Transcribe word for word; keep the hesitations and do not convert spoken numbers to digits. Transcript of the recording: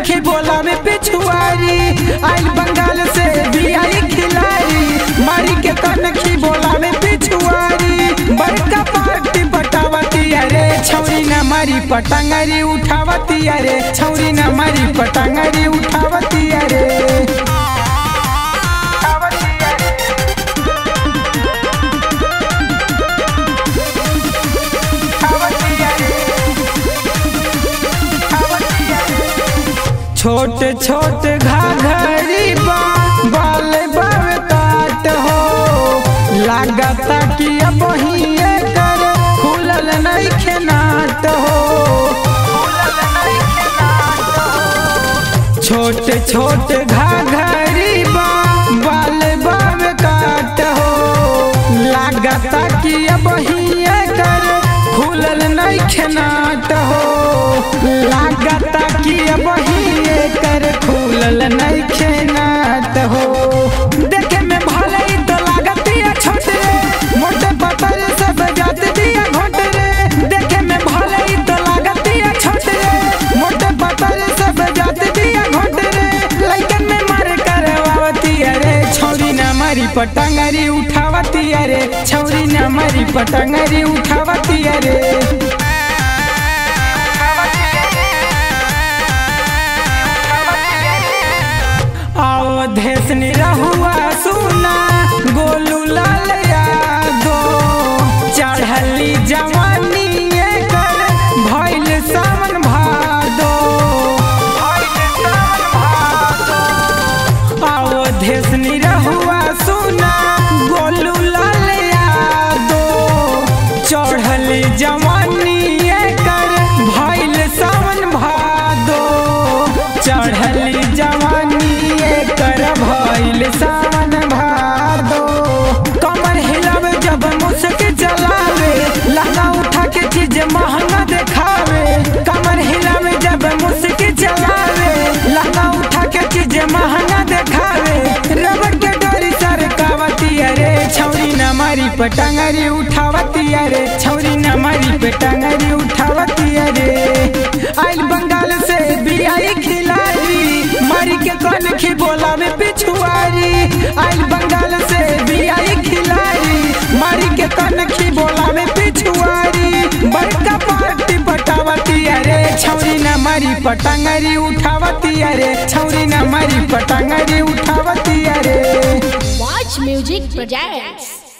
कनखी बोला में पिछुआरी आइल बंगाल से भी आई खिलाड़ी मारी के कनखी बोला में पिछुआरी बड़का पार्टी पटावती अरे छौरी न मारी पटंगरी उठावती अरे छौरी न मारी पटंगरी उठावती अरे छोटे छोटे घाघरी बा बाल बाव काट हो लागता कि अब ही कर खुलल नहीं खेनाट हो छोटे छोटे घाघरी बा बाल बाव काट हो लागता कि अब ही कर खुलल नहीं खेनाट हो लागता कि अब ही कर खुलल नहीं खेनाट हो देखे में भले ही तो लागत है छोटे मोटे पतल सब जात दिया घोट रे देखे में भले ही तो लागत है छोटे मोटे पतल सब जात दिया घोट रे लइकन में मार करवावती अरे छौरी न मारी पटंगरी उठावती अरे छौरी न मारी पटंगरी उठावती अरे देश निरहुआ सुना गोलू लाल यादो चढ़ली जवानी कर भइल सावन भादो आओ देश निरहुआ सुना गोलू लाल यादो चढ़ली जवानी कर भइल सावन भादो चढ़ली जवानी कर भइल सावन भादो कमर हिलावे जब मुस्क चलावे लहंगा उठा के चीज महंगा दिखावे कमर हिलावे जब मुस्क चलावे लहंगा उठा के चीज महंगा दिखावे रबड़ के डोरी सरकावती अरे छौरी न मारी पटंगरी उठावती अरे छौरी न मारी पटंगरी उठावती अरे आइल बंगाल से भी आई खिलाड़ी मारी के कनखी बोला में पिछुआरी आइल बंगाल से भी आई खिलाड़ी मारी के कनखी बोला में पिछुआरी बड़का पार्टी पटावती अरे छौरी न मारी पटंगरी उठावती अरे छौरी न मारी पटंगरी उठावती अरे Watch Music Projects।